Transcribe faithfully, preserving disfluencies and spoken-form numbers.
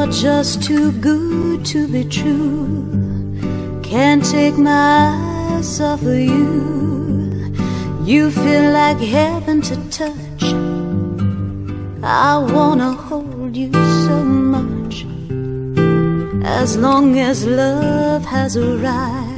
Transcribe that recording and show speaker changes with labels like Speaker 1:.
Speaker 1: just too good to be true. Can't take my eyes off of you. You feel like heaven to touch. I wanna hold you so much. As long as love has arrived,